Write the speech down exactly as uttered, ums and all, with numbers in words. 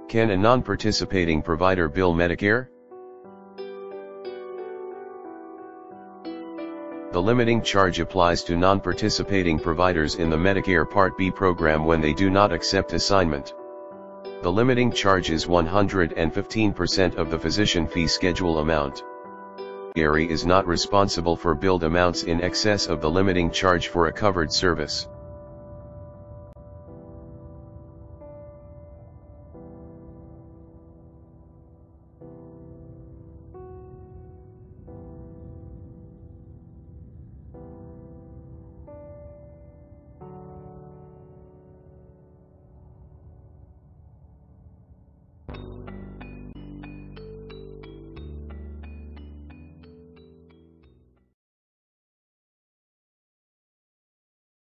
Can a non-participating provider bill Medicare? The limiting charge applies to non-participating providers in the Medicare Part B program when they do not accept assignment. The limiting charge is one hundred fifteen percent of the physician fee schedule amount. Beneficiary is not responsible for billed amounts in excess of the limiting charge for a covered service.